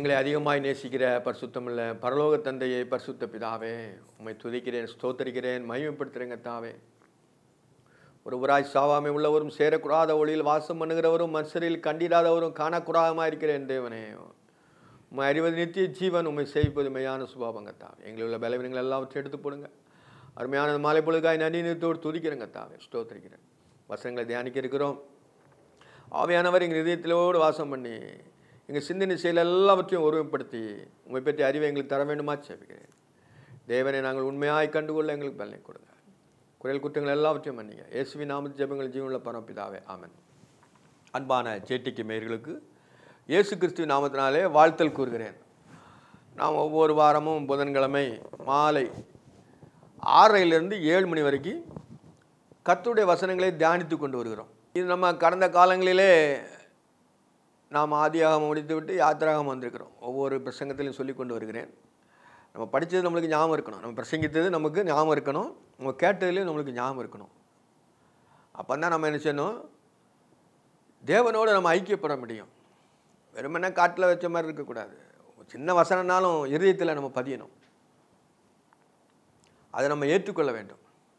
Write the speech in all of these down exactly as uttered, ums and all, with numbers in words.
எங்களை அதிகமாய் நேசிக்கிற பரிசுத்தமுள்ள பரலோக தந்தையை பரிசுத்த பிதாவே உம்மை துதிக்கிறேன், ஸ்தோத்தரிக்கிறேன், மகிமைப்படுத்துகிறேங்க தாவே. ஒரு உராய் சாவாமை உள்ளவரும் சேரக்கூடாத ஒளியில் வாசம் பண்ணுகிறவரும் மனுஷரில் கண்டிடாதவரும் காணக்கூடாதமாக இருக்கிறேன் தேவனே. உண்மை அறிவது நித்திய ஜீவன், உண்மை செய்வது மெய்யான சுபாவங்க தாவே. எங்களில் உள்ள பலவீனங்கள் எல்லாவற்றையும் எடுத்து போடுங்க. அருமையான மாலை பொழுதுக்காய் நன்றி நிறுத்தோடு துதிக்கிறேங்க தாவே, ஸ்தோத்தரிக்கிறேன். வசனங்களை தியானிக்க இருக்கிறோம். ஆவியானவர் எங்கள் இதயத்திலோடு வாசம் பண்ணி எங்கள் சிந்தனை செயல் எல்லாவற்றையும் ஒருமைப்படுத்தி உண்மை பற்றி அறிவை எங்களுக்கு தர வேண்டுமா ஜெபிக்கிறேன். தேவனை நாங்கள் உண்மையாய் கண்டுகொள்ள எங்களுக்கு பலனை கொடுங்க. குறைல் குற்றங்கள் எல்லாவற்றையும் மன்னிங்க. இயேசுவின் நாமத்தில் ஜெபங்கள் ஜீவனுள்ள பரமபிதாவே, ஆமென். அன்பான ஜேடிகே நேயர்களுக்கு இயேசு கிறிஸ்துவின் நாமத்தினாலே வாழ்த்தல் கூறுகிறேன். நாம் ஒவ்வொரு வாரமும் புதன்கிழமை மாலை ஆறரையிலிருந்து ஏழு மணி வரைக்கும் கர்த்தருடைய வசனங்களை தியானித்து கொண்டு வருகிறோம். இது நம்ம கடந்த காலங்களிலே நாம் ஆதியாகமம் முடித்துவிட்டு யாத்திராகமம் வந்திருக்கிறோம். ஒவ்வொரு பிரசங்கத்திலையும் சொல்லி கொண்டு வருகிறேன். நம்ம படித்தது நம்மளுக்கு ஞாபகம் இருக்கணும், நம்ம பிரசங்கித்தது நமக்கு ஞாபகம் இருக்கணும், நம்ம கேட்டதுலேயும் நம்மளுக்கு ஞாபகம் இருக்கணும். அப்போ தான் நம்ம என்ன செய்யணும், தேவனோடு நம்ம ஐக்கியப்பட முடியும். வெறுமனே காட்டில் வச்ச மாதிரி இருக்கக்கூடாது. சின்ன வசனம்னாலும் இருதயத்தில் நம்ம பதியணும், அதை நம்ம ஏற்றுக்கொள்ள வேண்டும்.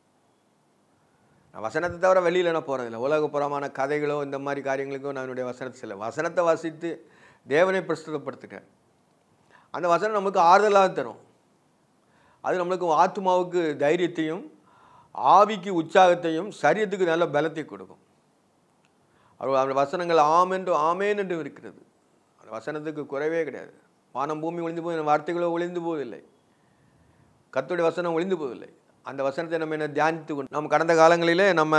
நான் வசனத்தை தவிர வெளியில் நான் போகிறதில்ல. உலகப்புறமான கதைகளோ இந்த மாதிரி காரியங்களுக்கோ நான் என்னுடைய வசனத்தை இல்லை. வசனத்தை வாசித்து தேவனை பிரஸ்துதப்படுத்துகிறேன். அந்த வசனம் நமக்கு ஆறுதலாக தரும். அது நம்மளுக்கு ஆத்மாவுக்கு தைரியத்தையும் ஆவிக்கு உற்சாகத்தையும் சரீரத்துக்கு நல்ல பலத்தை கொடுக்கும். அது அந்த வசனங்கள் ஆம் என்று ஆமேன் என்று இருக்கிறது. அந்த வசனத்துக்கு குறைவே கிடையாது. வானம் பூமி ஒளிந்து போய் வார்த்தைகளோ ஒளிந்து போவதில்லை, கர்த்தருடைய வசனம் ஒளிந்து போவதில்லை. அந்த வசனத்தை நம்ம என்ன தியானித்து கொண்டு நம்ம கடந்த காலங்களிலே நம்ம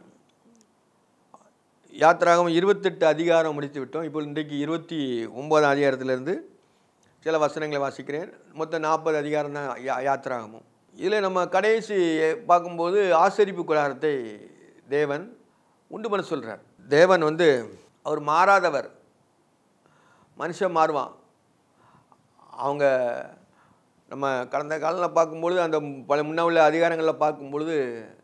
யாத்திராகமம் இருபத்தெட்டு அதிகாரம் முடித்து விட்டோம். இப்போ இன்றைக்கு இருபத்தி ஒன்பதாம் அதிகாரத்திலிருந்து சில வசனங்களை வாசிக்கிறேன். மொத்தம் நாற்பது அதிகாரம் தான் யா யாத்திராகமும். இதில் நம்ம கடைசி பார்க்கும்போது ஆசரிப்பு கூடாரத்தை தேவன் உண்டு பண்ண சொல்கிறார். தேவன் வந்து அவர் மாறாதவர். மனுஷன் மாறுவான். அவங்க நம்ம கடந்த காலத்தில் பார்க்கும்பொழுது அந்த பல முன்ன உள்ள அதிகாரங்களில் பார்க்கும்பொழுது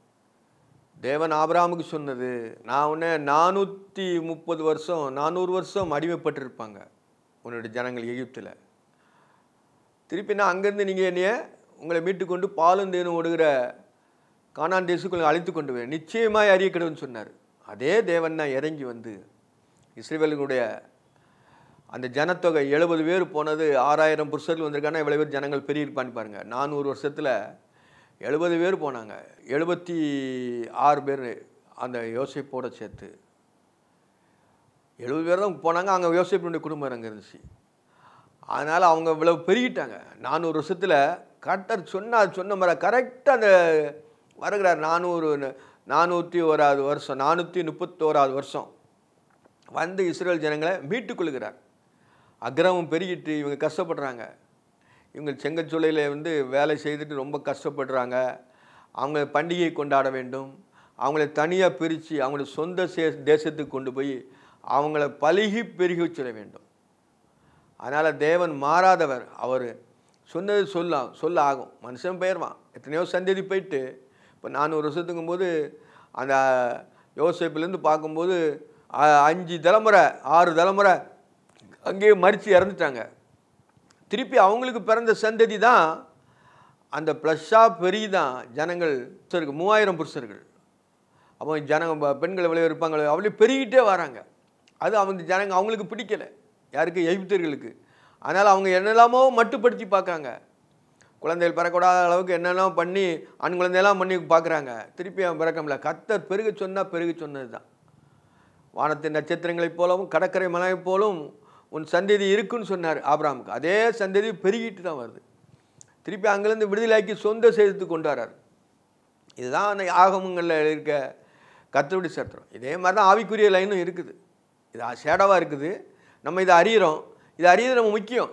தேவன் ஆபிரகாமுக்கு சொன்னது, நான் உன்னை நானூற்றி முப்பது வருஷம் நானூறு வருஷம் அடிமைப்பட்டிருப்பாங்க உன்னுடைய ஜனங்கள் எகிப்தில். திருப்பி நான் அங்கேருந்து நீங்கள் என்னைய உங்களை மீட்டுக்கொண்டு பாலும் தேனும் ஓடுகிற கானான் தேசத்துக்குள்ள அழைத்து கொண்டு போய் நிச்சயமாய் அறியக்கிடுன்னு சொன்னார். அதே தேவன் தான் இறங்கி வந்து இஸ்ரவேலுடைய அந்த ஜனத்தொகை எழுபது பேர் போனது, ஆறாயிரம் புருஷர்கள் வந்திருக்காங்கன்னா இவ்வளோ பேர் ஜனங்கள் பெருகிருப்பான்னு பாருங்கள். நானூறு வருஷத்தில் எழுபது பேர் போனாங்க. எழுபத்தி ஆறு பேர் அந்த யோசேப்போடு சேர்த்து எழுபது பேர் தான் போனாங்க. அங்கே யோசேப்பினுடைய குடும்பம் அங்கே இருந்துச்சு. அதனால் அவங்க இவ்வளோ பெருகிட்டாங்க. நானூறு வருஷத்தில் கர்த்தர் சொன்னால் சொன்ன மாதிரி கரெக்டாக அந்த வருகிறார். நானூறு நானூற்றி ஓராவது வருஷம் நானூற்றி முப்பத்தோராவது வருஷம் வந்து இஸ்ரேல் ஜனங்களை மீட்டுக்கொள்கிறார். அக்கிரமம் பெருகிட்டு இவங்க கஷ்டப்படுறாங்க. இவங்க செங்கச்சூளையில் வந்து வேலை செய்துட்டு ரொம்ப கஷ்டப்படுறாங்க. அவங்க பண்டிகை கொண்டாட வேண்டும். அவங்கள தனியாக பிரித்து அவங்கள சொந்த சே தேசத்துக்கு கொண்டு போய் அவங்கள பலுகி பெருகி சொல்ல வேண்டும். அதனால் தேவன் மாறாதவர். அவர் சொன்னது சொல்ல சொல்ல ஆகும். மனுஷன் பெயர்வான். எத்தனையோ சந்ததி போயிட்டு இப்போ நானூறு வருஷத்துக்கும் போது அந்த யோசேப்பிலேருந்து பார்க்கும்போது அஞ்சு தலைமுறை ஆறு தலைமுறை அங்கேயே மறித்து இறந்துட்டாங்க. திருப்பி அவங்களுக்கு பிறந்த சந்ததி தான் அந்த ப்ளஸ்ஸாக பெரிய தான் ஜனங்கள் புருஷருக்கு மூவாயிரம் புருஷர்கள். அப்போ ஜனங்க பெண்கள் எவ்வளோ இருப்பாங்க, அவ்வளோ பெருகிட்டே வராங்க. அது அவங்க ஜனங்க அவங்களுக்கு பிடிக்கலை, யாருக்கு, எகிப்தியர்களுக்கு. அதனால் அவங்க என்னெல்லாமோ மட்டுப்படுத்தி பார்க்குறாங்க. குழந்தைகள் பிறக்கூடாத அளவுக்கு என்னெல்லாம் பண்ணி ஆண் குழந்தையெல்லாம் பண்ணி பார்க்குறாங்க. திருப்பி அவன் பிறக்க முடியல. கர்த்தர் பெருக சொன்னால் பெருக சொன்னது தான். வானத்தின் நட்சத்திரங்களைப் போலவும் கடற்கரை மலையைப் போலும் உன் சந்ததி இருக்குன்னு சொன்னார் ஆபிரகாமுக்கு. அதே சந்ததி பெருகிட்டு தான் வருது. திருப்பி அங்கேருந்து விடுதலையாக்கி சொந்த சேர்த்து கொண்டு வரார். இதுதான் அந்த ஆகமங்களில் இருக்க கர்த்தருடைய சத்திரம். இதே மாதிரி தான் ஆவிக்குரிய லைனும் இருக்குது. இது ஷேடோவாக இருக்குது. நம்ம இதை அறிகிறோம். இதை அறியது நம்ம முக்கியம்.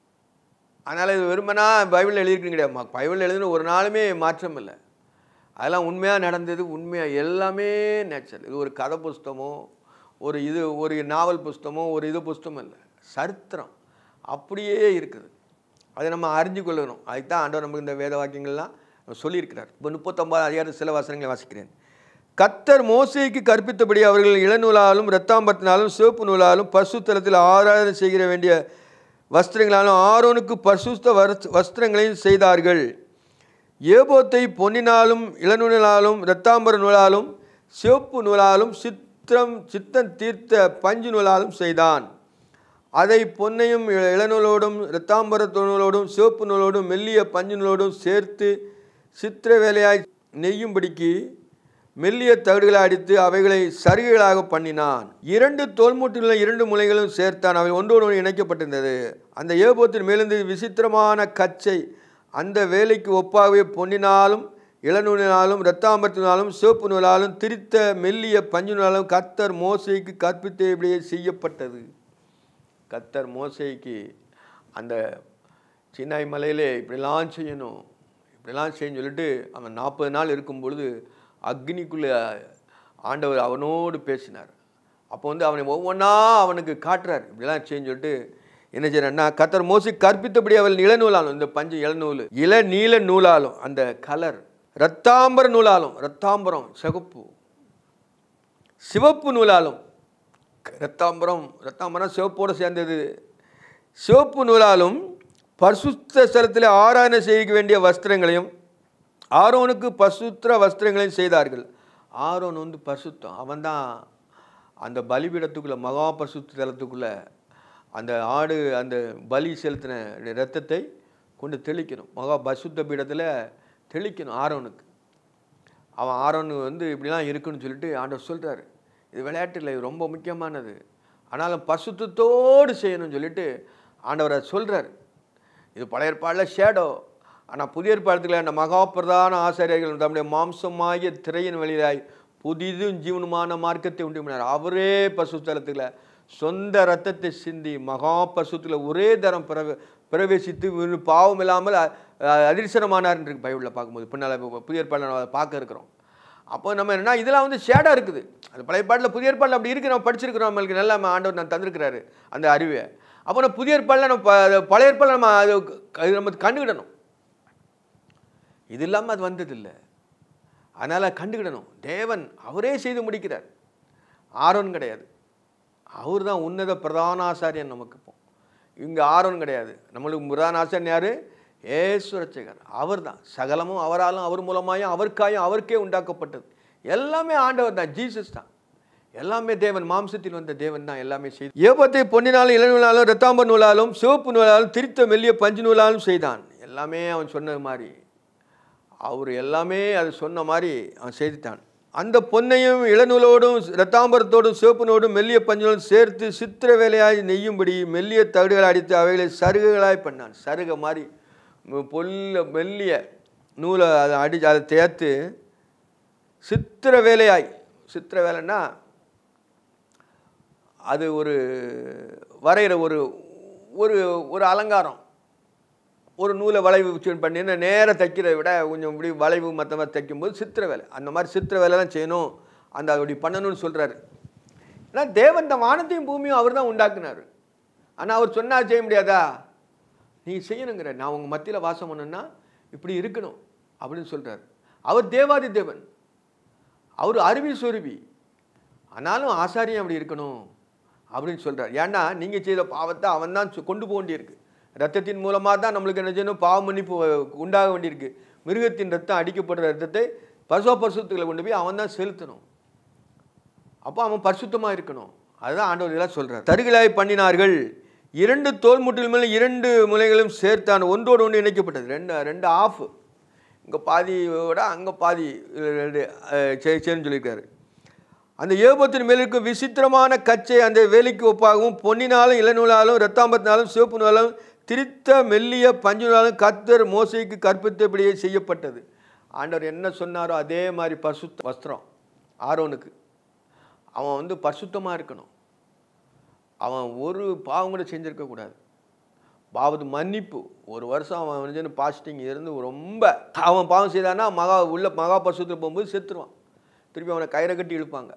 அதனால் இது வெறுமனா பைபிளில் எழுதியிருக்குன்னு கிடையாது. பைபிளில் எழுதுன ஒரு நாளுமே மாற்றம் இல்லை. அதெல்லாம் உண்மையாக நடந்தது. உண்மையாக எல்லாமே நேச்சுரல். இது ஒரு கதை புஸ்தமோ ஒரு இது ஒரு நாவல் புஸ்தமோ ஒரு இது புஸ்தமும் இல்லை, சரித்திரம் அப்படியே இருக்குது. அதை நம்ம அறிஞ்சு கொள்ளணும். அதுதான் ஆண்டவர் நமக்கு இந்த வேத வாக்கியங்கள்லாம் சொல்லியிருக்கிறார். இப்போ முப்பத்தொம்பது அதிகார சில வசனங்களை வாசிக்கிறேன். கர்த்தர் மோசேக்கு கற்பித்தபடி அவர்கள் இளநூலாலும் இரத்தாம்பத்தினாலும் சிவப்பு நூலாலும் பரிசுத்தலத்தில் ஆராதனை செய்கிற வேண்டிய வஸ்திரங்களாலும் ஆரோனுக்கு பரிசுத்த வஸ்திரங்களையும் செய்தார்கள். ஏபோத்தை பொன்னினாலும் இளநூலாலும் இரத்தாம்பர நூலாலும் சிவப்பு நூலாலும் சித்திரம் சித்தம் தீர்த்த பஞ்சு நூலாலும் செய்தான். அதை பொன்னையும் இளநூலோடும் இரத்தாம்பர நூலோடும் சிவப்பு நூலோடும் மெல்லிய பஞ்சு நூலோடும் சேர்த்து சித்திர வேலையாய் நெய்யும்படிக்கு மெல்லிய தகடுகளை அடித்து அவைகளை சருகுகளாக பண்ணினான். இரண்டு தோல்மூட்டிலுள்ள இரண்டு முளைகளும் சேர்த்தான். அவை ஒன்றோடு ஒன்று இணைக்கப்பட்டிருந்தது. அந்த ஏபோத்தின் மேலிருந்து விசித்திரமான கச்சை அந்த வேலைக்கு ஒப்பாகவே பொன்னினாலும் இளநூலினாலும் இரத்தாம்பரத்தினாலும் சிவப்பு நூலாலும் திரித்த மெல்லிய பஞ்சு நூலாலும் கர்த்தர் மோசேக்கு கற்பித்தபடியே செய்யப்பட்டது. கர்த்தர் மோசேக்கு அந்த சீனாய் மலையிலே இப்படிலாம் செய்யணும், இப்படிலாம் செய்யணும்னு சொல்லிட்டு அவன் நாற்பது நாள் இருக்கும் பொழுது அக்னிக்குள்ளே ஆண்டவர் அவனோடு பேசினார். அப்போ வந்து அவனை ஒவ்வொன்றா அவனுக்கு காட்டுறார், இப்படிலாம் செய்யணும்னு சொல்லிட்டு என்ன செய்யறா, கர்த்தர் மோசேக்கு கற்பித்தபடி அவள் இளநூலாலும், இந்த பஞ்சு இளநூல், இள நீல நூலாலும், அந்த கலர் இரத்தாம்பர நூலாலும், இரத்தாம்பரம் சிவப்பு, சிவப்பு நூலாலும், இரத்தாம்பரம் இரத்தாம்பரம் சிவப்போடு சேர்ந்தது, சிவப்பு நூலாலும் பரிசுத்த ஸ்தலத்தில் ஆராதனை செய்ய வேண்டிய வஸ்திரங்களையும் ஆரோனுக்கு பரிசுத்த வஸ்திரங்களையும் செய்தார்கள். ஆரோன் வந்து பரிசுத்தம், அவன்தான் அந்த பலிபீடத்துக்குள்ளே மகா பரிசுத்த ஸ்தலத்துக்குள்ளே அந்த ஆடு அந்த பலி செலுத்தின இரத்தத்தை கொண்டு தெளிக்கணும், மகா பரிசுத்த பீடத்தில் தெளிக்கணும் ஆரோனுக்கு. அவன் ஆரோனு வந்து இப்படிலாம் இருக்குன்னு சொல்லிட்டு ஆண்டவர் சொல்கிறாரு. இது விளையாட்டு இல்லை, இது ரொம்ப முக்கியமானது, ஆனாலும் பரிசுத்தத்தோடு செய்யணும்னு சொல்லிட்டு ஆண்டவர் அதை சொல்கிறார். இது பழைய ஏற்பாடில் ஷேடோ, ஆனால் புதிய ஏற்பாடுகளில் அந்த மகா பிரதான ஆசாரியர்கள் தம்முடைய மாம்சமாகிய திரையின் வழியாய் புதிதும் ஜீவனுமான மார்க்கத்தை உண்டு பண்ணினார். அவரே பரிசுத்தலத்தில் சொந்த இரத்தத்தை சிந்தி மகா பரிசுத்தில் ஒரே தரம் பிரவே பிரவேசித்து பாவம் இல்லாமல் அதிர்சனமானார் என்று பைபிளில் பார்க்கும்போது பின்னால் புதிய ஏற்பாடில் அதை பார்க்க இருக்கிறோம். அப்போ நம்ம என்ன இதெல்லாம் வந்து ஷேடாக இருக்குது. அது பழைய ஏற்பாடில் புதிய ஏற்பாடில் அப்படி இருக்குது, நம்ம படிச்சிருக்கிறோம், நம்மளுக்கு நல்லா ஆண்டவர் நான் தந்திருக்கிறாரு அந்த அறிவை. அப்போ நம்ம புதிய ஏற்பாடில் நம்ம பழைய ஏற்பாடில் நம்ம அது நம்ம கண்டுக்கிடணும். இது இல்லாமல் அது வந்ததில்லை, அதனால் கண்டுக்கிடணும். தேவன் அவரே செய்து முடிக்கிறார், ஆரோன் கிடையாது. அவர் தான் உன்னத பிரதான ஆசாரியன் நமக்கு. இப்போ இங்கே ஆரோன் கிடையாது, நம்மளுக்கு பிரதான ஆசாரியன் யார்? ஏசு ரட்சகர். அவர் தான் சகலமும் அவராலும் அவர் மூலமாயும் அவருக்காயும் அவருக்கே உண்டாக்கப்பட்டது. எல்லாமே ஆண்டவர் தான், ஜீசஸ் தான். எல்லாமே தேவன், மாம்சத்தில் வந்த தேவன் தான் எல்லாமே செய்து. ஏபத்தை பொன்னினாலும் இளநூலாலும் இரத்தாம்பர நூலாலும் சிவப்பு நூலாலும் திரித்த மெல்லிய பஞ்சு நூலாலும் செய்தான். எல்லாமே அவன் சொன்னது மாதிரி, அவர் எல்லாமே அது சொன்ன மாதிரி அவன் செய்துட்டான். அந்த பொன்னையும் இளநூலோடும் இரத்தாம்பரத்தோடும் சிவப்புனோடும் மெல்லிய பஞ்சோடும் சேர்த்து சித்திர வேலையாய் நெய்யும்படி மெல்லிய தகடுகளை அடித்து அவைகளை சருகுகளாய் பண்ணான். சருகை மாதிரி பொல்ல மெல்லிய நூலை அதை அடித்து அதை தேர்த்து சித்திர வேலையாய், சித்திர வேலைன்னா அது ஒரு வரைகிற ஒரு ஒரு ஒரு அலங்காரம். ஒரு நூலை வளைவு பண்ணினா நேராக தைக்கிறத விட கொஞ்சம் இப்படி வளைவு மற்ற மாதிரி தைக்கும்போது சித்திர வேலை, அந்த மாதிரி சித்திர வேலை தான் செய்யணும், அந்த அப்படி பண்ணணும்னு சொல்கிறாரு. ஏன்னா தேவன் இந்த வானத்தையும் பூமியும் அவர் தான் உண்டாக்குனார். ஆனால் அவர் சொன்னால் செய்ய முடியாதா? நீங்கள் செய்யணுங்கிற, நான் உங்கள் மத்தியில் வாசம் பண்ணணுன்னா இப்படி இருக்கணும் அப்படின்னு சொல்கிறார். அவர் தேவாதி தேவன், அவர் அருவி சொருவி, ஆனாலும் ஆசாரியம் அப்படி இருக்கணும் அப்படின்னு சொல்கிறார். ஏன்னா நீங்கள் செய்த பாவத்தை அவன் தான் கொண்டு போக வேண்டியிருக்கு. ரத்தத்தின் மூலமாக தான் நம்மளுக்கு என்ன செய்யணும், பாவ மன்னிப்பு உண்டாக வேண்டியிருக்கு. மிருகத்தின் ரத்தம் அடிக்கப்படுற ரத்தத்தை பரிசுத்த பரிசுத்தங்களை கொண்டு போய் அவன் தான் செலுத்தணும். அப்போ அவன் பரிசுத்தமாக இருக்கணும். அதுதான் ஆண்டவர் இதெல்லாம் சொல்கிறார். தருகளாய் பண்ணினார்கள். இரண்டு தோல் முட்டில் மேலே இரண்டு முலைகளும் சேர்த்தான், ஒன்றோடு ஒன்று இணைக்கப்பட்டது. ரெண்டு ரெண்டு ஆஃப், இங்கே பாதியோட அங்கே பாதி சேர்ன்னு சொல்லியிருக்காரு. அந்த ஏபத்தின் மேல் இருக்கும் விசித்திரமான கச்சை அந்த வேலைக்கு ஒப்பாகவும் பொன்னினாலும் இளநூலாலும் இரத்தாம்பரத்தினாலும் சிவப்பு நூலாலும் திரித்த மெல்லிய பஞ்சு நூலாலும் கர்த்தர் மோசேக்கு கற்பித்தபடியே செய்யப்பட்டது. ஆண்டவர் என்ன சொன்னாரோ அதே மாதிரி பரிசுத்த வஸ்திரம் ஆரோனுக்கு. அவன் வந்து பரிசுத்தமாக இருக்கணும், அவன் ஒரு பாவம் கூட செஞ்சுருக்கக்கூடாது. பாவத்து மன்னிப்பு ஒரு வருஷம் அவன் வந்து பாஸ்டிங் இருந்து ரொம்ப அவன் பாவம் செய்தான்னா மகா உள்ள மகா பரிசுத்தத்தில் போகும்போது செத்துருவான். திருப்பி அவனை கயிறை கட்டி இழுப்பாங்க.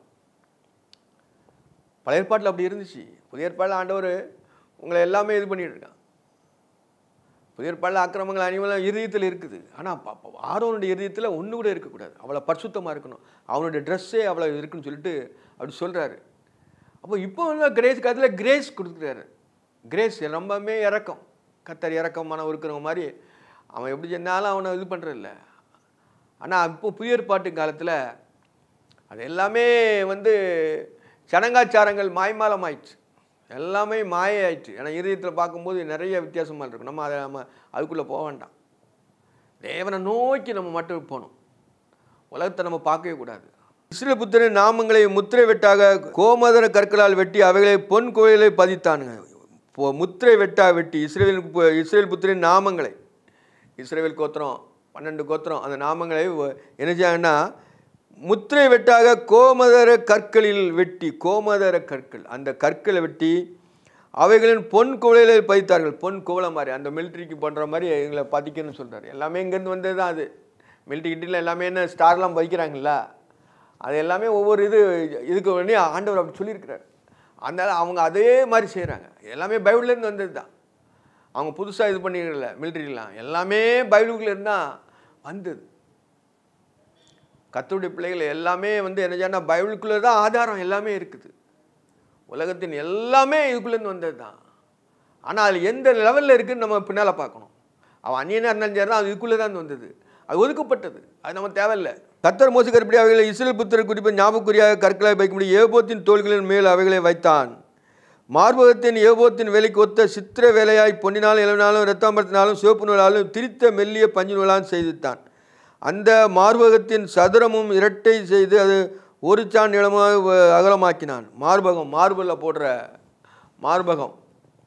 பழைய ஏற்பாட்டில் அப்படி இருந்துச்சு. புதிய ஏற்பாட்டில் ஆண்டவர் உங்களை எல்லாமே இது பண்ணிட்டு இருக்கான். புதிய ஏற்பாட்டில் அக்கிரமங்கள் அனிமலம் இதயத்தில் இருக்குது. ஆனால் ஆரோனுடைய இதயத்தில் ஒன்று கூட இருக்கக்கூடாது, அவ்வளோ பரிசுத்தமாக இருக்கணும், அவனுடைய ட்ரெஸ்ஸே அவ்வளோ இருக்குன்னு சொல்லிட்டு அப்படி சொல்கிறாரு. அப்போ இப்போ வந்து கிரேஸ் காலத்தில் கிரேஸ் கொடுக்குறாரு. கிரேஸ் ரொம்பவுமே இறக்கம், கர்த்தர் இறக்கமான இருக்கிறவங்க மாதிரி அவன் எப்படி சொன்னாலும் அவனை இது பண்ணுறதில்ல. ஆனால் இப்போ புதிய ஏற்பாட்டு காலத்தில் அது எல்லாமே வந்து சடங்காச்சாரங்கள் மாய்மாலம் ஆயிடுச்சு, எல்லாமே மாய ஆயிடுச்சு. ஏன்னா இருதயத்தில் பார்க்கும்போது நிறைய வித்தியாசமாக இருக்கும். நம்ம அதை நம்ம அதுக்குள்ளே போக வேண்டாம். தேவனை நோக்கி நம்ம மட்டும் போகணும், உலகத்தை நம்ம பார்க்கவே கூடாது. இஸ்ரவேல் புத்திரன் நாமங்களை முத்திரை வெட்டாக கோமதர கற்களால் வெட்டி அவைகளை பொன் கோயிலை பதித்தானுங்க. முத்திரை வெட்டா வெட்டி இஸ்ரவேல் இஸ்ரவேல் புத்திரன் நாமங்களை, இஸ்ரவேல் கோத்திரம் பன்னெண்டு கோத்திரம், அந்த நாமங்களை என்ன செய்யாங்கன்னா முத்திரை வெட்டாக கோமதர கற்களில் வெட்டி, கோமதர கற்கள் அந்த கற்களை வெட்டி அவைகளின் பொன் குவளைகளை பதித்தார்கள். பொன் குவளை மாதிரி அந்த மிலிட்ரிக்கு பண்ணுற மாதிரி எங்களை பதிக்கணும்னு சொல்கிறார். எல்லாமே இங்கேருந்து வந்தது தான். அது மிலிட்ரி கிட்டில் எல்லாமே என்ன ஸ்டார்லாம் பதிக்கிறாங்களா, அது எல்லாமே ஒவ்வொரு இது இதுக்கு வேண்டி ஆண்டவர் அப்படி சொல்லியிருக்கிறார். அதனால் அவங்க அதே மாதிரி செய்கிறாங்க. எல்லாமே பைபிள்லேருந்து வந்தது தான். அவங்க புதுசாக இது பண்ணிடல. மிலிட்ரிலாம் எல்லாமே பைபிளுக்குள்ளேருந்து தான் வந்தது. கர்த்தருடைய பிள்ளைகள் எல்லாமே வந்து என்ன செய்யனா பைபிளுக்குள்ளே தான் ஆதாரம் எல்லாமே இருக்குது. உலகத்தின் எல்லாமே இதுக்குள்ளேருந்து வந்தது தான். ஆனால் அது எந்த லெவலில் இருக்குதுன்னு நம்ம பின்னால் பார்க்கணும். அவன் அந்நியனாக இருந்தாலும் சரி தான், அது இதுக்குள்ளே தான் வந்தது, அது ஒதுக்கப்பட்டது, அது நம்ம தேவையில்லை. கர்த்தர் மோசே கற்படி அவைகளை இஸ்ரவேல் புத்திரர் குறிப்பு ஞாபகக்குறியாக கற்களை வைக்கும்படி ஏபோத்தின் தோள்களின் மேல் அவைகளை வைத்தான். மார்பகத்தின் ஏபோத்தின் வேலைக்கு ஒத்த சித்திர வேலையாய் பொன்னினாலும் இளவினாலும் இரத்தாம்பரத்தினாலும் சிவப்பு நூலாலும் திரித்த மெல்லிய பஞ்சு நூலாலும் செய்துத்தான். அந்த மார்பகத்தின் சதுரமும் இரட்டை செய்து அது ஒரு சான் நிலமாக அகலமாக்கினான். மார்பகம், மார்பில் போடுற மார்பகம்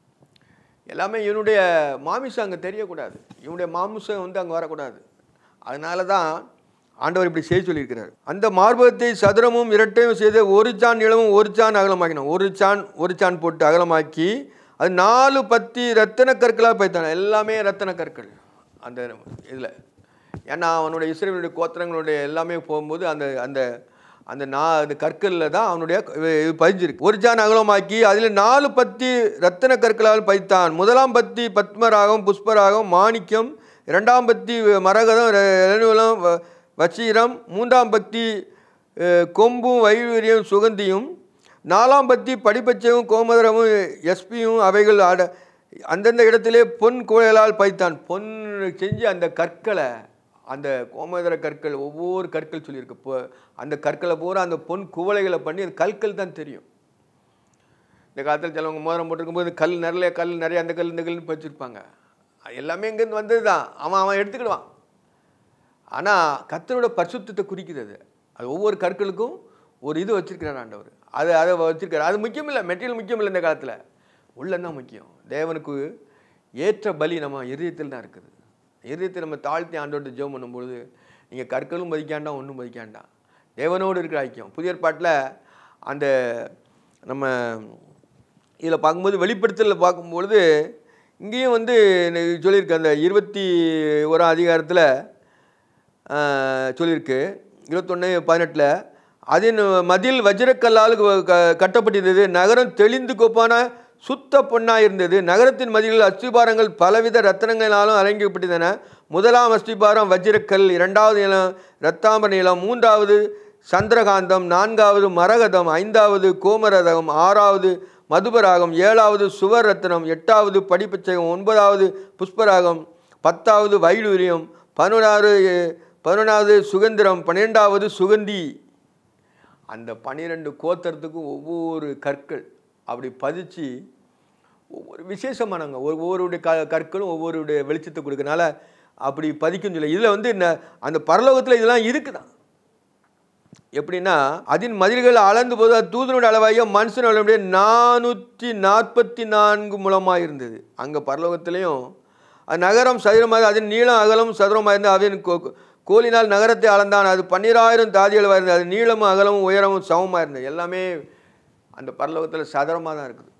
எல்லாமே இவனுடைய மாமிசம் அங்கே தெரியக்கூடாது, இவனுடைய மாமிசம் வந்து அங்கே வரக்கூடாது. அதனால தான் ஆண்டவர் இப்படி செய்ய சொல்லியிருக்கிறார். அந்த மார்பகத்தை சதுரமும் இரட்டையும் செய்து ஒரு சான் நிலமும் ஒரு சான் அகலமாக்கினான். ஒரு சான் ஒரு சான் போட்டு அகலமாக்கி அது நாலு பத்தி ரத்தன கற்களாக பைத்தான். எல்லாமே ரத்தன கற்கள் அந்த இதில். ஏன்னா அவனுடைய இஸ்ரவேலுடைய கோத்திரங்களுடைய எல்லாமே போகும்போது அந்த அந்த அந்த நா அந்த கற்களில் தான் அவனுடைய இது பதிஞ்சிருக்கு. ஒரு சான் அகலமாக்கி அதில் நாலு பத்தி ரத்தன கற்களால் பைத்தான். முதலாம் பத்தி பத்மராகம் புஷ்பராகம் மாணிக்கம், இரண்டாம் பத்தி மரகதம் இளநீலம் வசீரம், மூன்றாம் பத்தி கொம்பும் வைடூரியம் சுகந்தியும், நாலாம் பத்தி படிப்பச்சையும் கோமதரமும் எஸ்பியும் அவைகள் அட அந்தந்த இடத்திலே பொன் குவளைகளால் பைத்தான். பொன் செஞ்சு அந்த கற்களை, அந்த கோமதர கற்கள் ஒவ்வொரு கற்கள் சொல்லியிருக்கு. இப்போ அந்த கற்களை பூரா அந்த பொன் குவளைகளை பண்ணி அந்த கற்கள் தான் தெரியும். இந்த காலத்தில் சிலவங்க மோதிரம் போட்டிருக்கும்போது கல் நிறைய கல் நிறைய அந்த கல் இந்த கல்னு வச்சுருப்பாங்க. எல்லாமே இங்கேருந்து வந்தது தான். அவன் அவன் எடுத்துக்கிடுவான். ஆனால் கர்த்தரோட பரிசுத்தத்தை குறிக்கிறது. அது ஒவ்வொரு கற்களுக்கும் ஒரு இது வச்சுருக்கிறார் ஆண்டவர். அது அதை வச்சுருக்காரு. அது முக்கியம் இல்லை, மெட்டீரியல் முக்கியம் இல்லை. இந்த காலத்தில் உள்ளந்தான் முக்கியம். தேவனுக்கு ஏற்ற பலி நம்ம இதயத்தில் தான் இருக்குது. இதயத்தை நம்ம தாழ்த்தி ஆண்டோடு ஜெபம் பண்ணும்பொழுது நீங்கள் கற்களும் மதிக்காண்டாம், ஒன்றும் மதிக்காண்டாம், தேவனோடு இருக்கிற ஐக்கியம். புதிய ஏற்பாட்டில் அந்த நம்ம இதில் பார்க்கும்போது வெளிப்படுத்தலில் பார்க்கும்பொழுது இங்கேயும் வந்து சொல்லியிருக்கு. அந்த இருபத்தி ஓராம் அதிகாரத்தில் சொல்லியிருக்கு, இருபத்தொன்று பதினெட்டில் அதன் மதில் வஜ்ரக்கல்லால் கட்டப்பட்டிருந்தது. நகரம் தெளிந்து கோப்பான சுத்த பொன்னாக இருந்தது. நகரத்தின் மதில்கள் அஸ்திபாரங்கள் பலவித ரத்தனங்களினாலும் அலங்கப்பட்டிருந்தன. முதலாம் அஸ்திபாரம் வஜ்ரக்கல், இரண்டாவது நிலம் இரத்தாம்பர நிலம், மூன்றாவது சந்திரகாந்தம், நான்காவது மரகதம், ஐந்தாவது கோமரதகம், ஆறாவது மதுபராகம், ஏழாவது சுவர் ரத்தனம், எட்டாவது படிப்பச்சகம், ஒன்பதாவது புஷ்பராகம், பத்தாவது வைடூரியம், பதினொன்றாவது பதினொன்றாவது சுகந்திரம், பன்னிரெண்டாவது சுகந்தி. அந்த பன்னிரெண்டு கோத்திரத்துக்கும் ஒவ்வொரு கற்கள் அப்படி பதிச்சு ஒவ்வொரு விசேஷமானவங்க ஒவ்வொருடைய க கற்களும் ஒவ்வொருடைய வெளிச்சத்தை கொடுக்கறனால அப்படி பதிக்குன்னு சொல்லி இதில் வந்து அந்த பரலோகத்தில் இதெல்லாம் இருக்குதான். எப்படின்னா அதன் மதில்கள் அளந்து போது அது தூதனுடைய அளவாக மனுஷன் அளவுடைய நானூற்றி நாற்பத்தி நான்கு மூலமாக இருந்தது. அங்கே பரலோகத்திலையும் அது நகரம் சதுரமாக, அதன் நீளம் அகலம் சதுரமாக இருந்தது. அதன் கோ கோலினால் நகரத்தை அளந்தான். அது பன்னிராயிரம் தாதிகளவாக இருந்தது. அது நீளமும் அகலமும் உயரமும் சமமாக இருந்தது. எல்லாமே அந்த பரலோகத்தில் சதுரமாக தான் இருக்குது.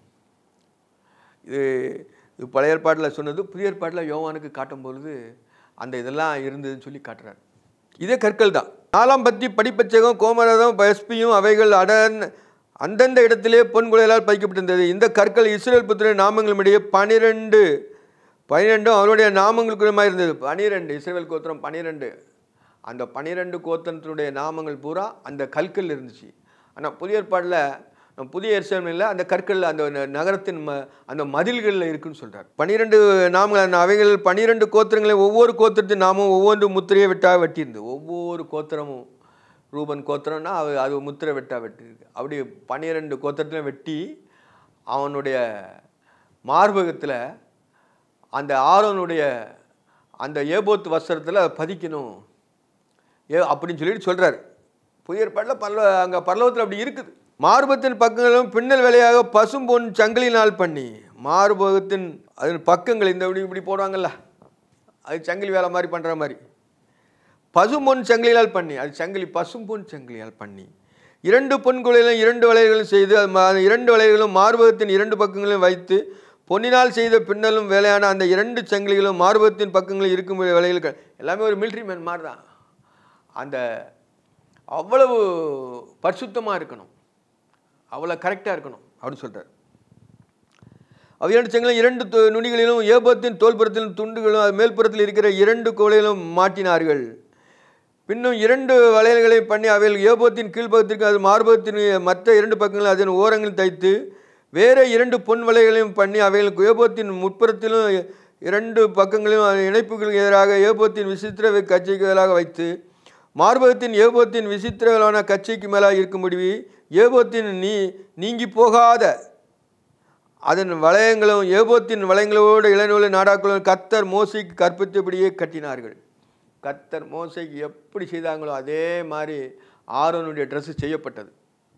இது இது பழைய ஏற்பாட்டில் சொன்னது. புதிய ஏற்பாட்டில் யோவானுக்கு காட்டும் பொழுது அந்த இதெல்லாம் இருந்ததுன்னு சொல்லி காட்டுறாரு. இதே கற்கள் தான். நாலாம் பத்தி படிப்பச்சகம் கோமரதம் எஸ்பியும் அவைகள் அடன் அந்தந்த இடத்திலே பொன் குழைகளால் பதிக்கப்பட்டிருந்தது. இந்த கற்கள் இஸ்ரவேல் புத்திரரின் நாமங்களிடையே பனிரெண்டு பனிரெண்டும் அவருடைய நாமங்களுக்குள்ளமாக இருந்தது. பனிரெண்டு இஸ்ரவேல் கோத்திரம் பனிரெண்டு. அந்த பனிரெண்டு கோத்திரத்தினுடைய நாமங்கள் பூரா அந்த கற்கள் இருந்துச்சு. ஆனால் புதிய ஏற்பாட்டில் புதிய எருசலேமில் அந்த கற்கள் அந்த நகரத்தின் ம அந்த மதில்களில் இருக்குன்னு சொல்கிறார். பன்னிரெண்டு நாமங்கள் அவைகள் பன்னிரெண்டு கோத்திரங்களை ஒவ்வொரு கோத்திரத்தின் நாமும் ஒவ்வொன்று முத்திரையை வெட்டா வெட்டியிருந்து. ஒவ்வொரு கோத்திரமும் ரூபன் கோத்திரம்னா அது அது முத்திரை வெட்டா வெட்டியிருக்கு. அப்படி பன்னிரெண்டு கோத்திரத்திலையும் வெட்டி அவனுடைய மார்பகத்தில் அந்த ஆரோனுடைய அந்த ஏபோத்து வஸ்திரத்தில் பதிக்கணும் ஏ அப்படின்னு சொல்லிட்டு சொல்கிறார். புதிய ஏற்பாட்டில் பரல அங்கே பரலோகத்தில் அப்படி இருக்குது. மார்பகத்தின் பக்கங்களும் பின்னல் வேலையாக பசும்பொன் சங்கிலினால் பண்ணி மார்பகத்தின் அதன் பக்கங்கள் இந்த இப்படி இப்படி போடுவாங்கல்ல, அது சங்கிலி வேலை மாதிரி பண்ணுற மாதிரி பசும்பொன் சங்கிலியால் பண்ணி, அது சங்கிலி பசும்பொன் சங்கிலியால் பண்ணி இரண்டு பொன் குழையிலும் இரண்டு வளையல்களும் செய்து அது இரண்டு வளையல்களும் மார்பகத்தின் இரண்டு பக்கங்களையும் வைத்து பொன்னினால் செய்த பின்னலும் வேலையான அந்த இரண்டு சங்கிலிகளும் மார்பகத்தின் பக்கங்களில் இருக்கும் வளையல்கள் எல்லாமே ஒரு மிலிட்ரி மேன் மாதிரி தான். அந்த அவ்வளவு பரிசுத்தமாக இருக்கணும், அவ்வளோ கரெக்டாக இருக்கணும் அப்படின்னு சொல்கிறார். அவ் இரண்டு சங்கிலும் இரண்டு நுனிகளிலும் ஏபத்தின் தோல்புறத்திலும் துண்டுகளும் அது மேல்புறத்தில் இருக்கிற இரண்டு கோலையிலும் மாட்டினார்கள். பின்னும் இரண்டு வளையல்களை பண்ணி அவையில் ஏபோத்தின் கீழ்ப்பக்கத்திற்கு அது மார்பகத்தின் மற்ற இரண்டு பக்கங்களும் அதன் ஓரங்களில் தைத்து வேறு இரண்டு பொன் வளையல்களையும் பண்ணி அவைகள் ஏபோத்தின் முற்புறத்திலும் இரண்டு பக்கங்களிலும் இணைப்புகளுக்கு எதிராக ஏபோத்தின் விசித்திர கச்சைக்கு எதிராக வைத்து மார்பகத்தின் ஏபோத்தின் விசித்திரங்களான கச்சைக்கு மேலாக இருக்கும்படி ஏபோத்தின் நீ நீங்கி போகாத அதன் வளையங்களும் ஏபோத்தின் வளையங்களோடு இளநூலை நாடாக்களும் கர்த்தர் மோசைக்கு கற்பித்தபடியே கட்டினார்கள். கர்த்தர் மோசைக்கு எப்படி செய்தாங்களோ அதே மாதிரி ஆரோனுடைய ட்ரெஸ்ஸு செய்யப்பட்டது.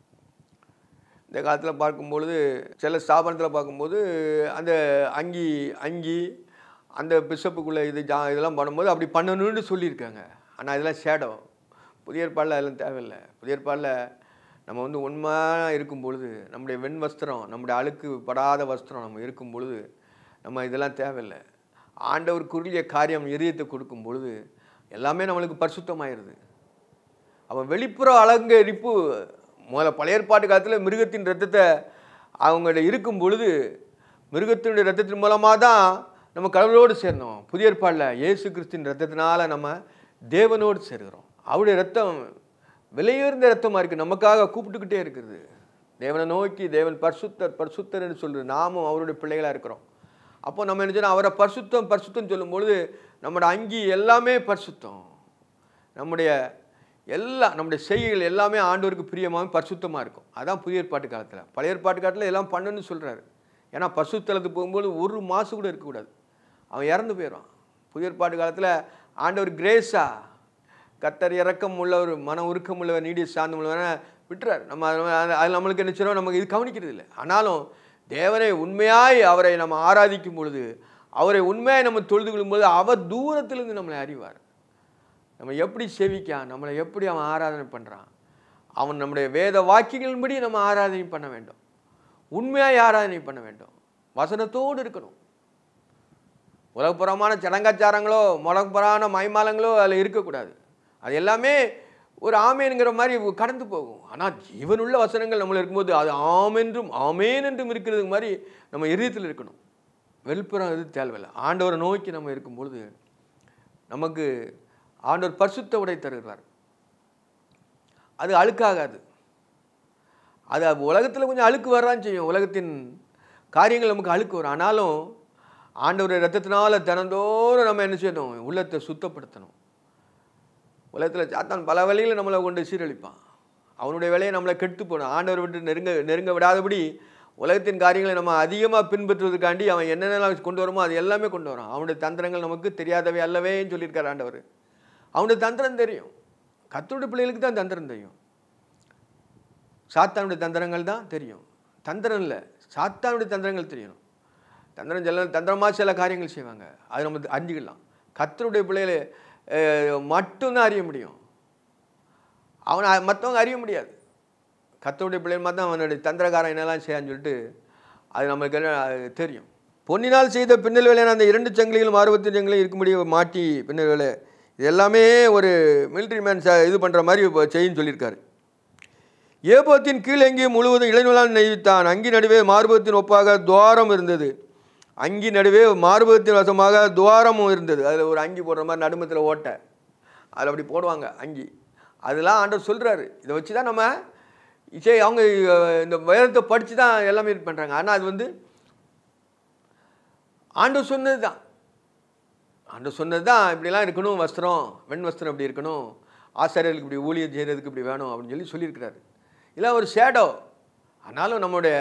இந்த காலத்தில் பார்க்கும்பொழுது சில ஸ்தாபனத்தில் பார்க்கும்போது அந்த அங்கி அங்கி அந்த பிஷப்புக்குள்ளே இது ஜா இதெல்லாம் பண்ணும்போது அப்படி பண்ணணும்னு சொல்லியிருக்காங்க. ஆனால் இதெல்லாம் ஷேடோ. புதிய ஏற்பாடில் அதெல்லாம் தேவையில்லை. புதிய ஏற்பாடில் நம்ம வந்து உண்மையாக இருக்கும் பொழுது நம்முடைய வெண் வஸ்திரம் நம்முடைய அழுக்கு படாத வஸ்திரம் நம்ம இருக்கும் பொழுது நம்ம இதெல்லாம் தேவையில்லை. ஆண்டவர் குறுகிய காரியம் இதயத்தை கொடுக்கும் பொழுது எல்லாமே நம்மளுக்கு பரிசுத்தமாயிருது. அவன் வெளிப்புற அலங்கரிப்பு முதல்ல பழைய ஏற்பாட்டு காலத்தில் மிருகத்தின் ரத்தத்தை அவங்கள்ட்ட இருக்கும் பொழுது மிருகத்தினுடைய ரத்தத்தின் மூலமாக தான் நம்ம கடவுளோடு சேர்ந்தோம். புதிய ஏற்பாடில் இயேசு கிறிஸ்துவின் ரத்தத்தினால நம்ம தேவனோடு சேர்கிறோம். அவருடைய ரத்தம் விலையுயர்ந்த ரத்தமாக இருக்குது, நமக்காக கூப்பிட்டுக்கிட்டே இருக்குது. தேவனை நோக்கி தேவன் பரிசுத்தர் பரிசுத்தர் என்று சொல்கிறது, நாமும் அவருடைய பிள்ளைகளாக இருக்கிறோம். அப்போ நம்ம என்ன செய்யணும், அவரை பரிசுத்தம் பரிசுத்தம் சொல்லும்பொழுது நம்மளோட அங்கி எல்லாமே பரிசுத்தம், நம்முடைய எல்லா நம்முடைய செய்கைகள் எல்லாமே ஆண்டவருக்கு பிரியமாக பரிசுத்தமாக இருக்கும். அதான் புதிய ஏற்பாட்டு காலத்தில். பழைய ஏற்பாட்டு காலத்தில் எல்லாம் பண்ணுன்னு சொல்கிறாரு. ஏன்னா பரிசுத்தலத்துக்கு போகும்போது ஒரு மாதம் கூட இருக்கக்கூடாது, அவன் இறந்து போயிடுவான். புதிய ஏற்பாட்டு காலத்தில் ஆண்டவர் கிரேஸா கர்த்தர் இறக்கம் உள்ளவர் மன உருக்கம் உள்ளவர் நீடிய சார்ந்த உள்ளவரை விட்டுறார். நம்ம அது நம்மளுக்கு என்ன செய்யணும், நமக்கு இது கவனிக்கிறது இல்லை. ஆனாலும் தேவனை உண்மையாய் அவரை நம்ம ஆராதிக்கும் பொழுது, அவரை உண்மையாய் நம்ம தொழுது கொள்ளும்போது அவர் தூரத்திலிருந்து நம்மளை அறிவார். நம்ம எப்படி செவிக்கான், நம்மளை எப்படி அவன் ஆராதனை பண்ணுறான், அவன் நம்முடைய வேத வாக்கியங்களின்படி நம்ம ஆராதனை பண்ண வேண்டும், உண்மையாய் ஆராதனை பண்ண வேண்டும், வசனத்தோடு இருக்கணும். உலகப்புறமான சடங்காச்சாரங்களோ முலகப்புறான மைமாலங்களோ அதில் இருக்கக்கூடாது. அது எல்லாமே ஒரு ஆமேனுங்கிற மாதிரி கடந்து போகும். ஆனால் ஜீவனுள்ள வசனங்கள் நம்மள இருக்கும்போது அது ஆமென்றும் ஆமேன் என்றும் இருக்கிறது மாதிரி நம்ம இதயத்தில் இருக்கணும். வெளிப்புறம் இது தேவையில்லை. ஆண்டவரை நோக்கி நம்ம இருக்கும்பொழுது நமக்கு ஆண்டவர் பரிசுத்த உடை தருகிறார். அது அழுக்காகாது. அது உலகத்தில் கொஞ்சம் அழுக்கு வரதான் செய்யும், உலகத்தின் காரியங்கள் நமக்கு அழுக்கு வரும். ஆனாலும் ஆண்டவருடைய ரத்தத்தினால தினந்தோறும் நம்ம என்ன செய்யணும், உள்ளத்தை சுத்தப்படுத்தணும். உலகத்தில் சாத்தான் பல வழியில் நம்மளை கொண்டு சீரழிப்பான். அவனுடைய வேலையை நம்மளை கெட்டு போகணும், ஆண்டவர் விட்டு நெருங்க நெருங்க விடாதபடி உலகத்தின் காரியங்களை நம்ம அதிகமாக பின்பற்றுவதற்காண்டி அவன் என்னென்னலாம் கொண்டு வருமோ அது எல்லாமே கொண்டு வரான். அவனுடைய தந்திரங்கள் நமக்கு தெரியாதவை அல்லவேன்னு சொல்லியிருக்கார் ஆண்டவர். அவனுடைய தந்திரம் தெரியும், கர்த்தருடைய பிள்ளைகளுக்கு தான் தந்திரம் தெரியும். சாத்தானுடைய தந்திரங்கள் தான் தெரியும். தந்திரம் இல்லை, சாத்தானுடைய தந்திரங்கள் தெரியணும். தந்திரம் சில தந்திரமாக சில காரியங்கள் செய்வாங்க, அது நம்ம அறிஞ்சிக்கலாம். கர்த்தருடைய பிள்ளைகளை மட்டும்தான் அறிய முடியும், அவனை மற்றவங்க அறிய முடியாது. கர்த்தருடைய பிள்ளைகள் மட்டும் அவனுடைய தந்திரகாரம் என்னெல்லாம் செய்யான்னு சொல்லிட்டு அது நம்மளுக்கு தெரியும். பொன்னினால் செய்த பின்னல் வேலையான அந்த இரண்டு சங்கிலிகளும் ஆர்வத்தின் சங்கிலையும் இருக்கும்படி மாட்டி பின்னல் வேலை, இது எல்லாமே ஒரு மிலிட்ரி மேன் இது பண்ணுற மாதிரி செய்யுன்னு சொல்லியிருக்காரு. ஏபோத்தின் கீழ் எங்கேயும் முழுவதும் இளைநூலால் நெய்வித்தான். அங்கி நடுவே மார்பகத்தின் ஒப்பாக துவாரம் இருந்தது. அங்கி நடுவே மார்பகத்தின் வசமாக துவாரமும் இருந்தது. அதில் ஒரு அங்கி போடுற மாதிரி நடுமத்தில் ஓட்டை, அதில் அப்படி போடுவாங்க அங்கி. அதெல்லாம் ஆண்டவர் சொல்கிறாரு. இதை வச்சு தான் நம்ம சரி அவங்க இந்த வேதத்தை படித்து தான் எல்லாமே இது பண்ணுறாங்க. ஆனால் அது வந்து ஆண்டவர் சொன்னது தான். ஆண்டவர் சொன்னது தான் இப்படிலாம் இருக்கணும், வஸ்திரம் வெண் வஸ்திரம் இப்படி இருக்கணும், ஆசாரியர்களுக்கு இப்படி ஊழியம் செய்கிறதுக்கு இப்படி வேணும் அப்படின்னு சொல்லி சொல்லியிருக்கிறாரு. இல்லை ஒரு ஷேடோ. ஆனாலும் நம்முடைய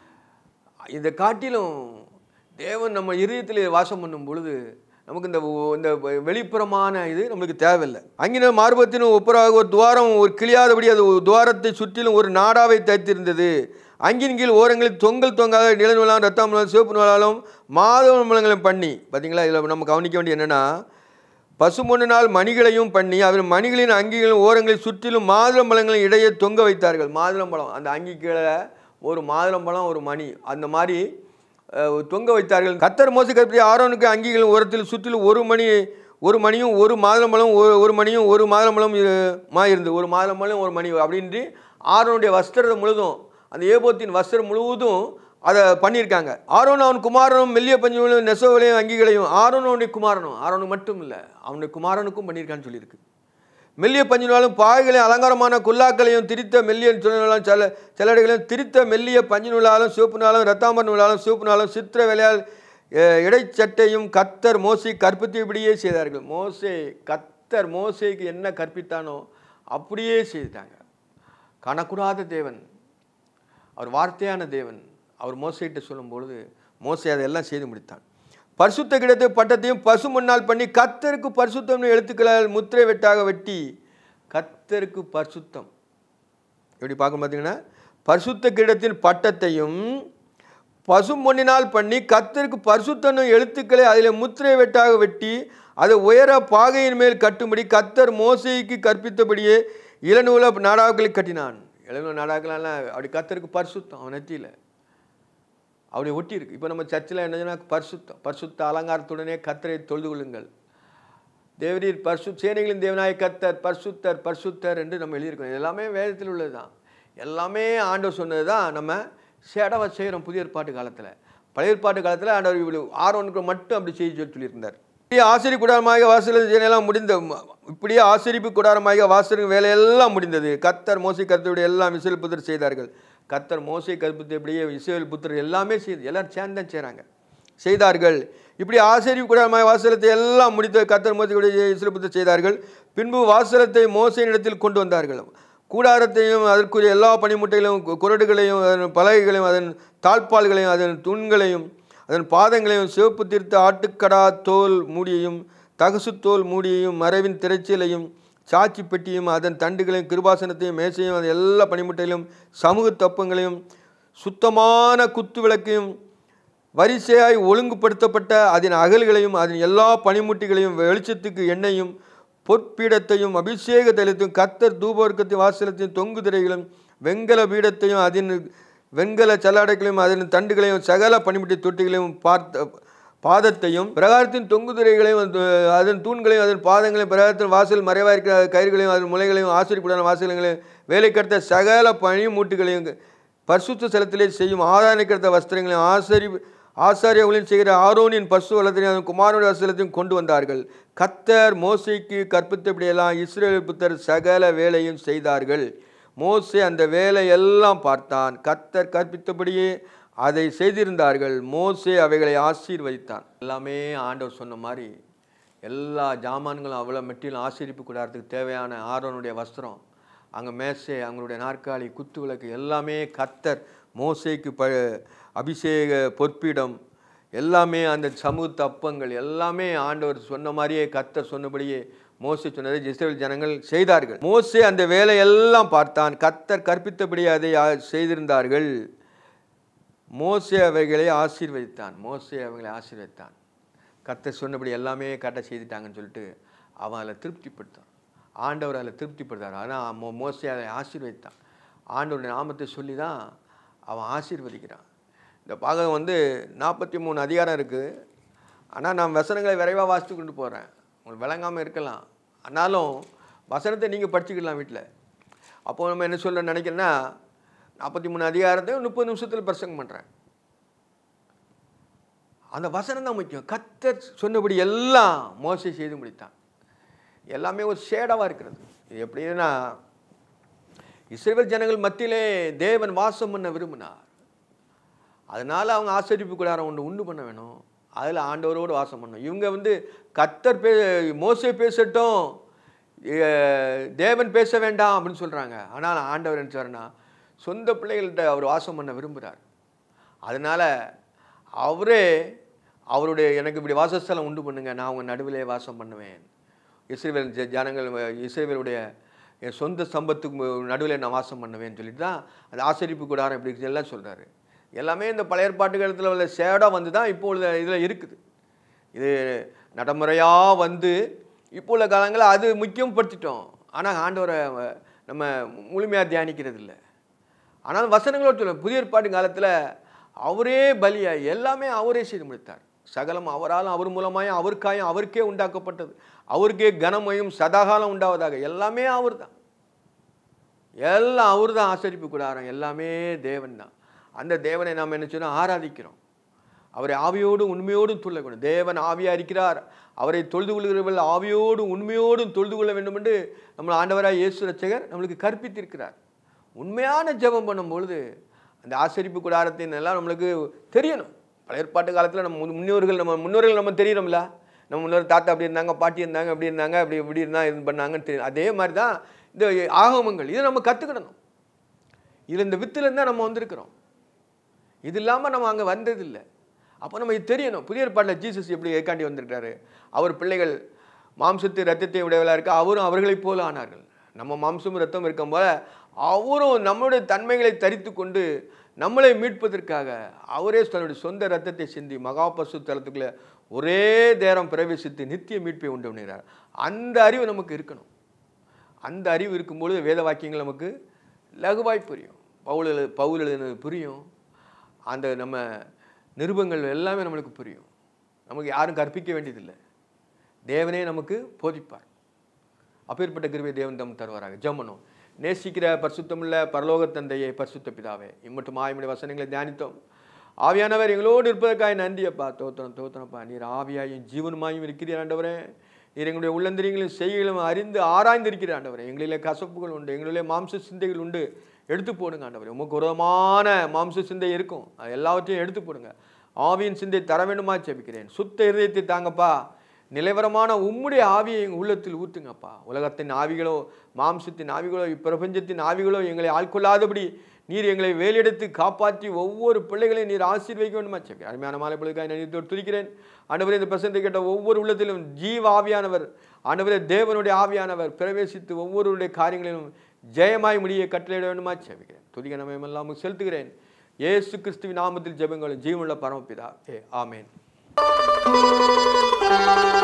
இதை காட்டிலும் தேவன் நம்ம இருதயத்தில் வாசம் பண்ணும் பொழுது நமக்கு இந்த இந்த வெளிப்புறமான இது நம்மளுக்கு தேவையில்லை. அங்கின மார்பத்தினும் ஒப்புராக ஒரு துவாரம் ஒரு கிளியாதபடி அது துவாரத்தை சுற்றிலும் ஒரு நாடாவை தைத்திருந்தது. அங்கின் கீழ் ஓரங்களில் தொங்கல் தொங்காத நிலநூலாலும் ரத்தம் நூலாலும் சிவப்பு நூலாலும் மாதவ மூலங்களையும் பண்ணி. பார்த்தீங்களா, இதில் நம்ம கவனிக்க வேண்டிய என்னென்னா, பசுமொன்று நாள் மணிகளையும் பண்ணி அதில் மணிகளின் அங்கிகளின் ஓரங்களில் சுற்றிலும் மாதுளம்பழங்களின் இடையே தொங்க வைத்தார்கள். மாதுளம்பழம் அந்த அங்கி கீழே ஒரு மாதுளம்பழம் ஒரு மணி அந்த மாதிரி தொங்க வைத்தார்கள். கர்த்தர் மோசே கற்பித்த ஆரோனுக்கு அங்கிகளின் ஓரத்தில் சுற்றிலும் ஒரு மணி ஒரு மணியும் ஒரு மாதுளம்பழம் ஒரு மணியும் ஒரு மாதுளம்பழம் மாயிருந்தது. ஒரு மாதுளம்பழம் ஒரு மணி அப்படின்ட்டு ஆரோனுடைய வஸ்திரம் முழுதும் அந்த ஏபோத்தின் வஸ்திரம் முழுவதும் அதை பண்ணியிருக்காங்க. ஆரோன் அவன் குமாரனும் மெல்லிய பஞ்சுகளையும் நெசவுகளையும் அங்கிகளையும் ஆரோன் அவனுடைய குமாரனும் ஆரோனுக்கு மட்டும் இல்லை அவனுடைய குமாரனுக்கும் பண்ணியிருக்கான்னு சொல்லியிருக்கு. மெல்லிய பஞ்சினாலும் பாய்களையும் அலங்காரமான குல்லாக்களையும் திரித்த மெல்லிய நூலாலும் சில சிலடைகளையும் திரித்த மெல்லிய பஞ்சு நூலாலும் சிவப்பு நாளும் ரத்தாம்பர் நூலாலும் சிவப்பு நாளும் சித்திர வேலையால் இடைச்சட்டையும் கர்த்தர் மோசே கற்பித்தபடியே செய்தார்கள். மோசே கர்த்தர் மோசேக்கு என்ன கற்பித்தானோ அப்படியே செய்தாங்க. காணக்கூடாத தேவன், அவர் வார்த்தையான தேவன். அவர் மோசேகிட்ட சொல்லும் பொழுது மோசே அதெல்லாம் செய்து முடித்தான். பரிசுத்த கிடத்தை பட்டத்தையும் பசு முன்னால் பண்ணி கர்த்தருக்கு பரிசுத்தம் எழுத்துக்களால் முத்திரை வெட்டாக வெட்டி. கர்த்தருக்கு பரிசுத்தம் எப்படி பார்க்க பார்த்தீங்கன்னா, பரிசுத்த கிடத்தின் பட்டத்தையும் பசு பொன்னினால் பண்ணி கர்த்தருக்கு பரிசுத்தம் எழுத்துக்களை அதில் முத்திரை வெட்டாக வெட்டி அதை உயர பாகையின் மேல் கட்டும்படி கர்த்தர் மோசேக்கு கற்பித்தபடியே இளநூல நாடாக்களை கட்டினான். இளநூல நாடாக்கெல்லாம் அப்படி கர்த்தருக்கு பரிசுத்தம் அவன் நெத்தியில் அப்படி ஒட்டி இருக்கு. இப்போ நம்ம சர்ச்சில் என்னதுன்னா பரிசுத்தம் பரிசுத்த அலங்காரத்துடனே கர்த்தரை தொழுது கொள்ளுங்கள், தேவரீர் பரிசு சேனைகளின் தேவனாய கர்த்தர் பரிசுத்தர் பரிசுத்தர் என்று நம்ம எழுதியிருக்கோம். எல்லாமே வேதத்தில் உள்ளது தான். எல்லாமே ஆண்டவர் சொன்னது தான். நம்ம சேடவை செய்கிறோம் புதிய ஏற்பாட்டு காலத்தில். பழைய ஏற்பாட்டு காலத்தில் ஆண்டவர் இவ்வளோ ஆரோனுக்கு மட்டும் அப்படி செய்ய சொல்லி சொல்லியிருந்தார். இப்படியே ஆசிரியர் கூடாரமாக வாசல் சேனையெல்லாம் முடிந்த இப்படியே ஆசிரிப்பு கூடாரமாக வாசலின் வேலையெல்லாம் முடிந்தது. கர்த்தர் மோசே கர்த்தருடைய எல்லாம் இஸ்ரவேல் புத்திரர் செய்தார்கள். கர்த்தர் மோசே கற்பித்தபடியே இஸ்ரவேல் புத்திரர் எல்லாமே செய்து எல்லாரும் சேர்ந்து தான் செய்கிறாங்க செய்தார்கள். இப்படி ஆசிரியப்பு கூடாரமாக வாசலத்தை எல்லாம் முடித்த கர்த்தர் மோசேயுடைய இஸ்ரவேல் புத்திரர் செய்தார்கள். பின்பு வாசலத்தை மோசேயின் இடத்தில் கொண்டு வந்தார்கள். கூடாரத்தையும் அதற்குரிய எல்லா பனிமுட்டைகளையும் குரடுகளையும் அதன் பலகைகளையும் அதன் தாழ்பால்களையும் அதன் தூண்களையும் அதன் பாதங்களையும் சிவப்பு தீர்த்த ஆட்டுக்கடா தோல் மூடியையும் தகசு தோல் மூடியையும் மறைவின் திரைச்சலையும் சாட்சி பெட்டியும் அதன் தண்டுகளையும் கிருபாசனத்தையும் மேசையும் அதன் எல்லா பனிமுட்டைகளையும் சமூக தப்பங்களையும் சுத்தமான குத்து விளக்கையும் வரிசையாய் ஒழுங்குபடுத்தப்பட்ட அதன் அகல்களையும் அதன் எல்லா பனிமுட்டிகளையும் வெளிச்சத்துக்கு எண்ணெயும் பொற்பீடத்தையும் அபிஷேக தைலத்தையும் கர்த்தர் தூபவர்க்கத்தையும் வாசலத்தையும் தொங்கு திரைகளும் வெண்கல பீடத்தையும் அதன் வெண்கல சல்லாடைகளையும் அதன் தண்டுகளையும் சகல பனிமுட்டி தொட்டிகளையும் பார்த்த பாதத்தையும் பிரகாரத்தின் தொங்கு திரைகளையும் அதன் தூண்களையும் அதன் பாதங்களையும் பிரகாரத்தின் வாசல் மறைவாக இருக்கிற கயிறுகளையும் அதன் முளைகளையும் ஆசிரியப்படான வாசல்களையும் வேலை கடுத்த சகல பனிமூட்டுகளையும் பரிசுத்த ஸ்தலத்திலே செய்யும் ஆதாரணிக்கிறத வஸ்திரங்களையும் ஆசாரி ஆசாரியர்களையும் செய்கிற ஆரோனின் பசு வளத்தையும் அதன் குமாரனுடைய வஸ்திரத்தையும் கொண்டு வந்தார்கள். கர்த்தர் மோசேக்கு கற்பித்தபடியெல்லாம் இஸ்ரவேல் புத்தர் சகல வேலையும் செய்தார்கள். மோசே அந்த வேலையெல்லாம் பார்த்தான். கர்த்தர் கற்பித்தபடியே அதை செய்திருந்தார்கள். மோசே அவைகளை ஆசீர்வதித்தான். எல்லாமே ஆண்டவர் சொன்ன மாதிரி எல்லா ஜாமான்களும் அவ்வளோ மெட்டிலும் ஆசீர்விப்பு கூடாரத்துக்கு தேவையான ஆரோனுடைய வஸ்திரம், அங்கே மேசை, அவங்களுடைய நாற்காலி, குத்து விளக்கு எல்லாமே கர்த்தர் மோசேக்கு ப அபிஷேக பொற்பீடம் எல்லாமே அந்த சமூக தப்பங்கள் எல்லாமே ஆண்டவர் சொன்ன மாதிரியே கர்த்தர் சொன்னபடியே மோசே சொன்னதை இஸ்ரவேல் ஜனங்கள் செய்தார்கள். மோசே அந்த வேலையெல்லாம் பார்த்தான். கர்த்தர் கற்பித்தபடி அதை செய்திருந்தார்கள். மோசே அவைகளை ஆசீர்வதித்தான். மோசே அவைகளை ஆசீர்வதித்தான். கர்த்தர் சொன்னபடி எல்லாமே கரெக்டாக செய்துட்டாங்கன்னு சொல்லிட்டு அவன் அதில் திருப்திப்படுத்தான். ஆண்டவர் அதில் திருப்திப்படுத்தார். ஆனால் மோ மோசே அதை ஆசீர்வதித்தான். ஆண்டவருடைய நாமத்தை சொல்லி தான் அவன் ஆசீர்வதிக்கிறான். இந்த பாகம் வந்து நாற்பத்தி மூணு அதிகாரம் இருக்குது. ஆனால் நான் வசனங்களை விரைவாக வாசித்து கொண்டு போகிறேன். உங்களுக்கு விளங்காமல் இருக்கலாம். ஆனாலும் வசனத்தை நீங்கள் படிச்சுக்கலாம் வீட்டில். அப்போது நம்ம என்ன சொல்ல நினைக்கிறேன்னா, நாற்பத்தி மூணு அதிகாரத்தையும் முப்பது நிமிஷத்தில் பிரசங்கம் பண்ணுறேன். அந்த வசனம் தான் முக்கியம். கர்த்தர் சொன்னபடி எல்லாம் மோசே செய்து முடித்தான். எல்லாமே ஒரு ஷேடாவாக இருக்கிறது. இது எப்படின்னா, இஸ்ரவேல் ஜனங்கள் மத்தியிலே தேவன் வாசம் பண்ண விரும்பினார். அதனால் அவங்க ஆசரிப்பு கூடாரம் ஒன்று உண்டு பண்ண வேணும். அதில் ஆண்டவரோடு வாசம் பண்ணணும். இவங்க வந்து கர்த்தர் பே மோசே பேசட்டும், தேவன் பேச வேண்டாம் அப்படின்னு சொல்கிறாங்க. ஆனால் ஆண்டவர் என்ன சொல்றாருன்னா, சொந்த பிள்ளைகள்கிட்ட அவர் வாசம் பண்ண விரும்புகிறார். அதனால் அவரே அவருடைய எனக்கு இப்படி வாசஸ்தலம் உண்டு பண்ணுங்க, நான் உங்கள் நடுவிலே வாசம் பண்ணுவேன். இஸ்ரவேல் ஜனங்கள் இஸ்ரவேலுடைய என் சொந்த சம்பத்துக்கு நடுவில் நான் வாசம் பண்ணுவேன்னு சொல்லிட்டு தான் அந்த ஆசரிப்பு கூடாரம் இப்படி எல்லாம் சொல்கிறாரு. எல்லாமே இந்த பழைய ஏற்பாட்டு காலத்தில் உள்ள சேடாக வந்து தான் இப்போ உள்ள இதில் இருக்குது. இது நடைமுறையாக வந்து இப்போ உள்ள காலங்களில் அது முக்கியப்படுத்திட்டோம். ஆனால் ஆண்டவரை நம்ம முழுமையாக தியானிக்கிறது இல்லை. ஆனால் வசனங்களோடு சொல்ல புதிய ஏற்பாட்டு காலத்தில் அவரே பலியாய் எல்லாமே அவரே செய்து முடித்தார். சகலம் அவராலும் அவர் மூலமாயும் அவருக்காயும் அவருக்கே உண்டாக்கப்பட்டது. அவருக்கே கனமையும் சதாகாலம் உண்டாவதாக எல்லாமே அவர் தான். எல்லாம் அவர் தான் ஆசரிப்பு கூடாரம். எல்லாமே தேவன் தான். அந்த தேவனை நாம் என்ன சொன்னால் ஆராதிக்கிறோம். அவரை ஆவியோடும் உண்மையோடும் தொழுகணும். தேவன் ஆவியாக இருக்கிறார். அவரை தொழுது கொள்கிறவர்கள் ஆவியோடும் உண்மையோடும் தொழுது கொள்ள வேண்டும் என்று நம்ம ஆண்டவராக இயேசு ரட்சகர் நம்மளுக்கு கற்பித்திருக்கிறார். உண்மையான ஜெபம் பண்ணும் பொழுது அந்த ஆசரிப்பு கூடாரத்தின் எல்லாம் நம்மளுக்கு தெரியணும். பழைய ஏற்பாட்டு காலத்தில் நம்ம முன்னோர்கள் நம்ம முன்னோர்கள் நம்ம தெரியணும்ல. நம்ம முன்னோர் தாத்தா அப்படி இருந்தாங்க, பாட்டி இருந்தாங்க, அப்படி இருந்தாங்க, அப்படி இப்படி இருந்தாங்க, இது பண்ணாங்கன்னு தெரியும். அதே மாதிரி தான் இந்த ஆகமங்கள். இதை நம்ம கற்றுக்கிடணும். இதில் இந்த வித்துலேருந்து தான் நம்ம வந்திருக்கிறோம். இது இல்லாமல் நம்ம அங்கே வந்ததில்லை. அப்போ நம்ம இது தெரியணும். புதிய ஏற்பாட்டில் ஜீசஸ் எப்படி ஏற்காண்டி வந்திருக்காரு. அவர் பிள்ளைகள் மாம்சத்தை ரத்தத்தை உடையவளாக இருக்க அவரும் அவர்களைப் போல ஆனார்கள். நம்ம மாம்சமும் ரத்தம் இருக்கும் போல அவரும் நம்மளுடைய தன்மைகளை தரித்து கொண்டு நம்மளை மீட்பதற்காக அவரே தன்னுடைய சொந்த ரத்தத்தை சிந்தி மகா பரிசுத்தலத்துக்குள்ள ஒரே தேரம் பிரவேசித்து நித்திய மீட்பை உண்டு பண்ணுகிறார். அந்த அறிவு நமக்கு இருக்கணும். அந்த அறிவு இருக்கும்பொழுது வேத வாக்கியங்கள் நமக்கு லகுவாய் புரியும். பவுல் எழு பவுல் எழுதினது புரியும். அந்த நம்ம நிருபங்கள் எல்லாமே நம்மளுக்கு புரியும். நமக்கு யாரும் கற்பிக்க வேண்டியதில்லை. தேவனே நமக்கு போதிப்பார். அப்பேற்பட்ட கிருபை தேவன் தம் தருவாராக. ஜெபம். நேசிக்கிற பரிசுத்தமுள்ள பரலோக தந்தையே, பரிசுத்த பிதாவே, இம்மட்டும் ஆயமுடைய வசனங்களை தியானித்தோம். ஆவியானவர் எங்களோடு இருப்பதற்காக நன்றியப்பா. தோத்திரம் தோத்திரப்பா. நீர் ஆவியாயும் ஜீவனுமாயும் இருக்கிறீர் ஆண்டவரே. நீர் எங்களுடைய உள்ளந்திரியங்களும் செய்கைகளும் அறிந்து ஆராய்ந்து இருக்கிற ஆண்டவரே. எங்களிலே கசப்புகள் உண்டு, எங்களிலே மாம்ச சிந்தைகள் உண்டு. எடுத்து போடுங்க ஆண்டவரே. உமக்கு விரோதமான மாம்ச சிந்தை இருக்கும், அது எல்லாவற்றையும் எடுத்து போடுங்க. ஆவியின் சிந்தை தர வேண்டுமா ஜெபிக்கிறேன். சுத்த இருதயத்தை தாங்கப்பா. நிலைவரமான உம்முடைய ஆவியை எங்கள் உள்ளத்தில் ஊற்றுங்கப்பா. உலகத்தின் ஆவிகளோ மாம்சத்தின் ஆவிகளோ இப்பிரபஞ்சத்தின் ஆவிகளோ எங்களை ஆட்கொள்ளாதபடி நீர் எங்களை வேலையெடுத்து காப்பாற்றி ஒவ்வொரு பிள்ளைகளையும் நீர் ஆசீர்வதிக்க வேண்டுமா ஜெபிக்கிறேன். அருமையான மாலை பொழுதுக்காக நினைத்தோடு துதிக்கிறேன் ஆண்டவரே. இந்த பிரசனத்தை கேட்ட ஒவ்வொரு உள்ளத்திலும் ஜீவ ஆவியானவர் ஆண்டவரே, தேவனுடைய ஆவியானவர் பிரவேசித்து ஒவ்வொருடைய காரியங்களிலும் ஜெயமாய் முடிய கட்டளையிட வேண்டுமா ஜெபிக்கிறேன். துதிக்க நம்மையெல்லாம் செலுத்துகிறேன். இயேசு கிறிஸ்துவின் நாமத்தில் ஜெபங்களும் ஜீவனுள்ள பரமபிதாவே. ஆமென்.